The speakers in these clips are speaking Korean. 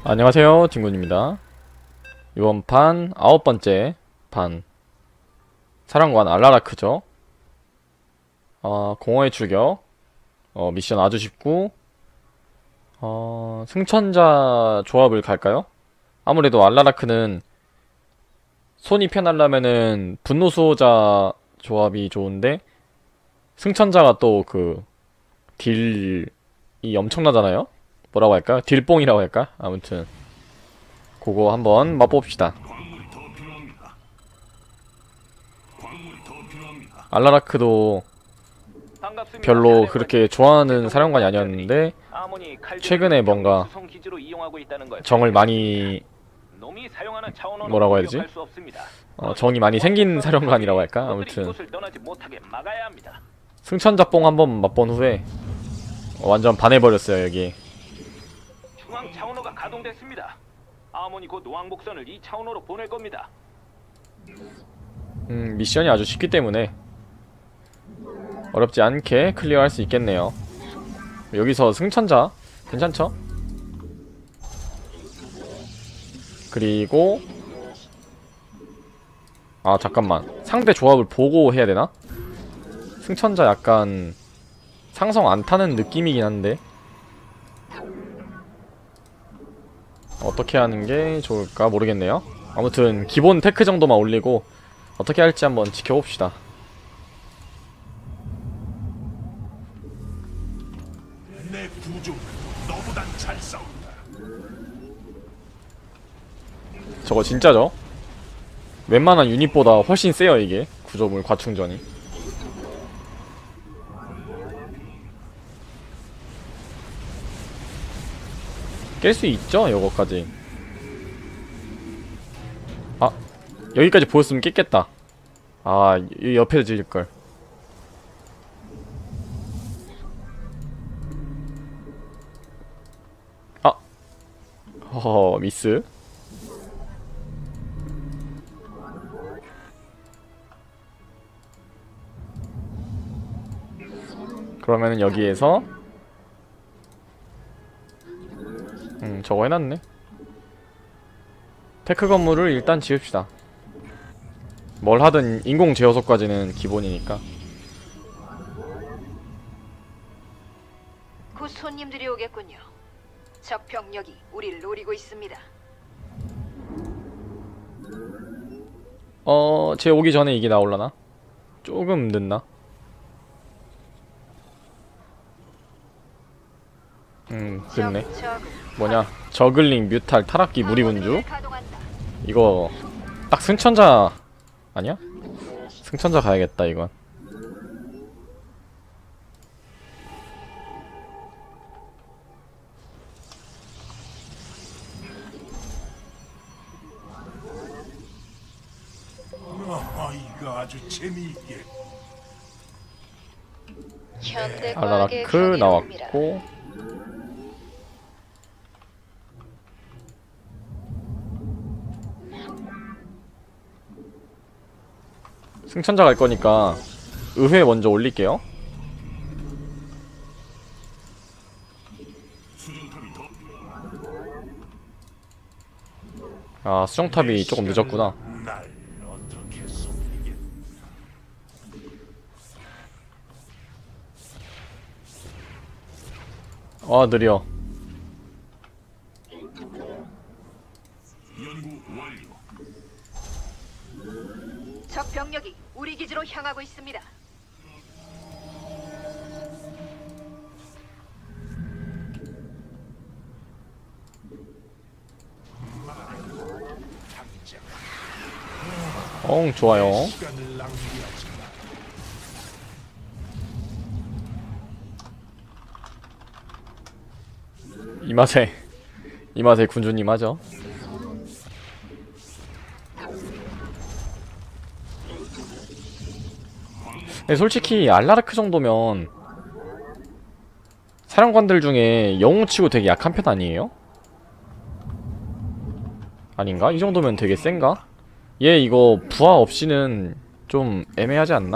안녕하세요, 딩군입니다. 이번 판 9번째 판 사령관 알라라크죠. 공허의 출격. 미션 아주 쉽고 승천자 조합을 갈까요? 아무래도 알라라크는 손이 편하려면은 분노 수호자 조합이 좋은데 승천자가 또 그 딜이 엄청나잖아요. 뭐라고 할까요? 딜뽕이라고 할까? 아무튼 그거 한번 맛봅시다. 알라라크도 별로 그렇게 좋아하는 사령관이 아니었는데 최근에 뭔가 정을 많이 뭐라고 해야 되지? 정이 많이 생긴 사령관이라고 할까? 아무튼 승천자뽕 한번 맛본 후에 완전 반해버렸어요. 여기 중앙 차원호가 가동됐습니다. 아모니 곧 왕복선을 이 차원호로 보낼 겁니다. 미션이 아주 쉽기 때문에 어렵지 않게 클리어할 수 있겠네요. 여기서 승천자 괜찮죠? 그리고 잠깐만, 상대 조합을 보고 해야 되나? 승천자 약간 상성 안 타는 느낌이긴 한데 어떻게 하는 게 좋을까 모르겠네요. 아무튼 기본 테크 정도만 올리고 어떻게 할지 한번 지켜봅시다. 내 구조 너보단 잘 싸운다. 저거 진짜죠? 웬만한 유닛보다 훨씬 세요. 이게 구조물 과충전이. 깰 수 있죠? 요거까지. 여기까지 보였으면 깼겠다. 이 옆에서 지을걸. 허허, 미스. 그러면은 여기에서 저거 해놨네. 테크 건물을 일단 지읍시다. 뭘 하든 인공 제어소까지는 기본이니까. 곧 손님들이 오겠군요. 적 병력이 우리를 노리고 있습니다. 제 오기 전에 이게 나올라나? 조금 늦나? 늦네. 뭐냐, 저글링, 뮤탈, 타락기, 무리군주. 이거 딱 승천자 아니야? 승천자 가야겠다 이건. 이거 아주 재미있게. 알라라크 나왔고, 승천자 갈 거니까 의회 먼저 올릴게요. 수정탑이 조금 늦었구나. 날 어떻게 속이겠? 느려. 연구 완료. 적 병력이 우리 기지로 향하고 있습니다. 좋아요. 시간을 낭비하지 마. 이 맛에 군주님 하죠. 근데 솔직히 알라라크 정도면 사령관들 중에 영웅치고 되게 약한 편 아니에요? 아닌가? 이 정도면 되게 센가? 얘 이거 부하 없이는 좀 애매하지 않나?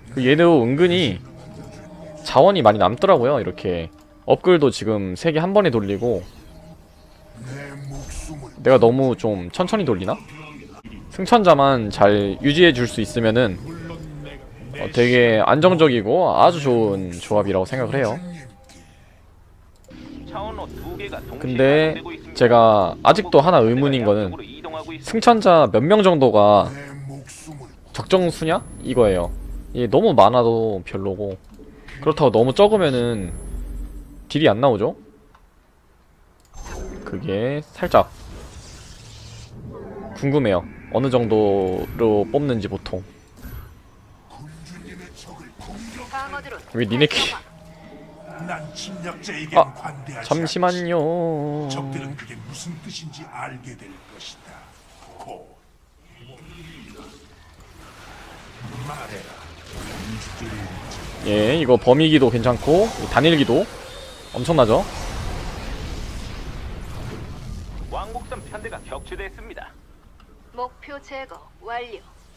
얘도 은근히 자원이 많이 남더라고요. 이렇게 업글도 지금 3개 한 번에 돌리고, 내 목숨을 내가 너무 좀 천천히 돌리나? 승천자만 잘 유지해 줄 수 있으면은 되게 안정적이고 아주 좋은 조합이라고 생각을 해요. 차원로 2개가 동시에 근데 가동되고 있습니다. 제가 아직도 하나 의문인 거는 양쪽으로 이동하고 있습니다. 승천자 몇 명 정도가 내 목숨을 적정수냐? 이거예요. 이게 너무 많아도 별로고, 그렇다고 너무 적으면은 딜이 안 나오죠? 그게 살짝 궁금해요. 어느 정도로 뽑는지 보통. 군주님의 적을 공격. 방어드론 왜 니네끼리. 난 침략자에게 아, 관대하지 않지. 잠시만요. 적들은 그게 무슨 뜻인지 알게 될 것이다. 곧 말해라. 예, 이거 범위기도 괜찮고 단일기도 엄청나죠? 왕복선 편대가 격추됐습니다. 목표 제거 완료.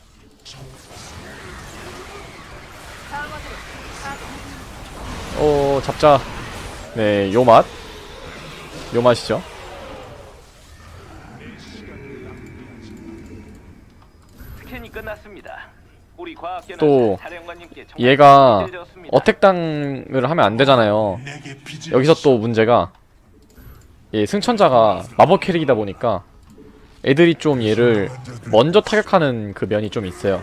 방어드론 가동. 잡자. 네, 요 맛. 요 맛이죠. 스캔이 끝났습니다. 우리 과학계는 또 사령관님께 정말 얘가 감사드렸습니다. 어택당을 하면 안 되잖아요. 내게 빚을 여기서 또 문제가, 얘 승천자가 마법 캐릭이다 보니까 애들이 좀 얘를 먼저 타격하는 그 면이 좀 있어요.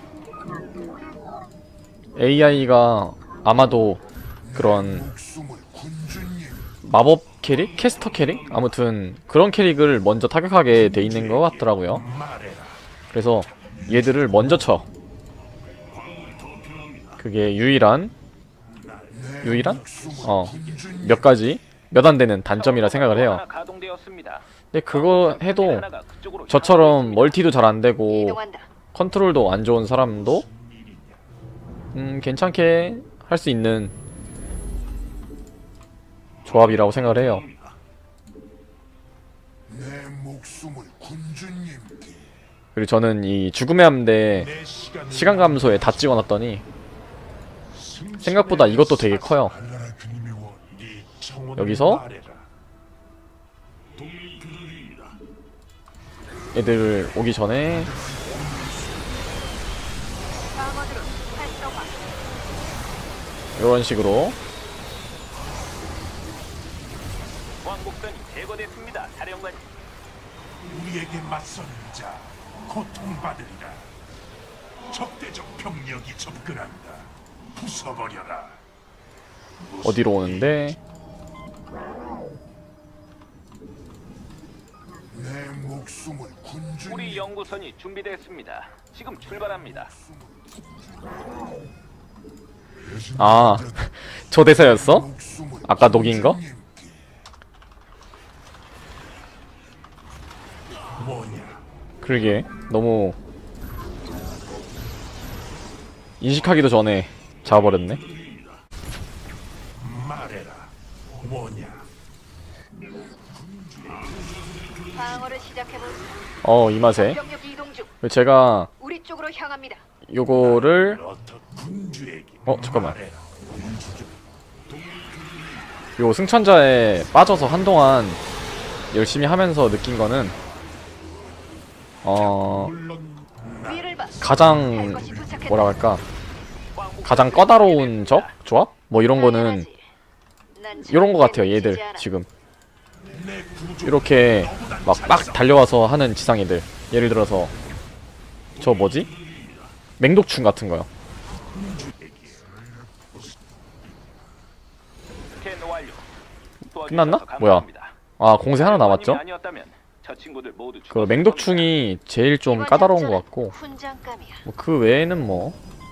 AI가 아마도 그런 목숨을 군주님 마법 캐릭? 캐스터 캐릭? 아무튼 그런 캐릭을 먼저 타격하게 돼 있는 것 같더라고요. 말해라. 그래서 얘들을 먼저 쳐. 그게 유일한? 몇 가지? 몇 안 되는 단점이라 생각을 해요. 하나 가동되었습니다. 근데 그거 해도 하나가 그쪽으로 저처럼 멀티도 잘 안 되고 이동한다. 컨트롤도 안 좋은 사람도 괜찮게 할 수 있는 조합이라고 생각을 해요. 내 목숨을 군주님께. 그리고 저는 이 죽음의 함대 내 시간을 시간 감소에 다 찍어놨더니 생각보다 이것도 되게 커요. 알라라 그님의 원. 네 청혼을 여기서 말해라. 애들 오기 전에 방어드론 활성화. 이런 식으로 왕복선이 제거됐습니다. 사령관님. 우리에게 맞서는 자 고통받으리라. 적대적 병력이 접근한다. 부숴버려라. 어디로 오는데, 내 목숨을 군주님. 우리 연구선이 준비됐습니다. 지금 출발합니다. 아, 저 대사였어? 목숨을 아까 녹인 거? 군주님께. 뭐냐? 그러게 너무 인식하기도 전에 잡아버렸네. 말해라. 뭐냐? 방어를 시작해볼까. 이 맛에 병력 이동 중. 제가 우리 쪽으로 향합니다. 요거를 어터 군주에게. 잠깐만. 말해라. 요 승천자에 빠져서 한동안 열심히 하면서 느낀 거는 물론 위를 봐. 가장 할 것이 도착했다. 뭐라 할까, 가장 까다로운 적? 조합? 뭐 이런 거는 난 이런 거 같아요. 절대 얘들 놓치지 않아. 지금 내 구조. 이렇게 막 달려와서 하는 지상애들, 예를 들어서 저 뭐지? 맹독충 같은 거요. 스캔 완료. 끝났나? 도와주셔서 뭐야? 감사합니다. 아, 공세 하나 남았죠? 아니었다면 저 친구들 모두 그 죽었을 맹독충이 제일 좀 이번 까다로운 것 작전은 같고, 훈장감이야. 뭐 그 외에는 뭐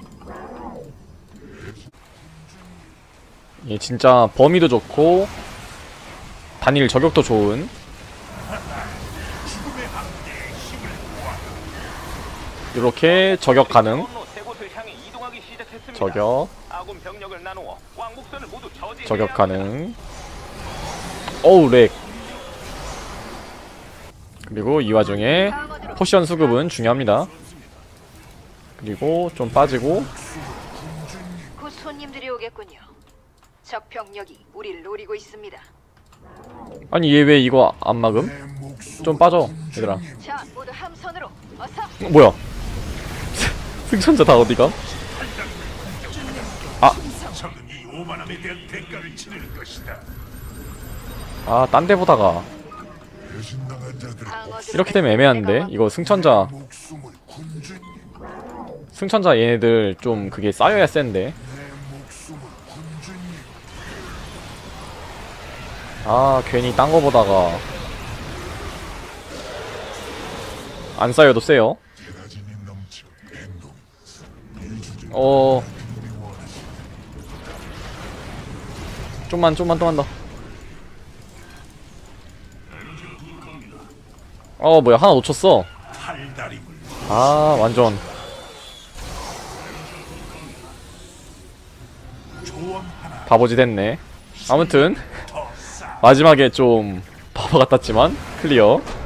얘 진짜 범위도 좋고 단일 저격도 좋은, 이렇게 저격 가능. 차원로 세 곳을 향해 이동하기 시작했습니다. 저격 아군 병력을 나누어 왕복선을 모두 저지해야 저격 합니다. 가능. 어우 렉. 그리고 이 와중에 포션 수급은 중요합니다. 그리고 좀 빠지고 손님들이 오겠군요. 적 병력이 우리를 노리고 있습니다. 아니 얘 왜 이거 안 막음? 내 목숨을 좀 빠져 얘들아. 자, 모두 함선으로 어서. 뭐야? 승천자 다 어디가? 적은 이 오만함에 대한 대가를 치를 것이다. 아, 딴 데 보다가 배신당한 자들 방어드로 이렇게 되면 애매한데? 이거 승천자 목숨을 군주님 승천자 얘네들 좀 그게 쌓여야 센데. 내 목숨을 군주님 아, 괜히 딴 거 보다가 안 쌓여도 세요. 테라진이 넘쳐 행동 일주제 좀만 더. 뭐야, 하나 놓쳤어. 탈다림을 아, 완전 조언 하나 바보짓 했네. 아무튼 더 쌓아 마지막에 좀 바보 같았지만 클리어.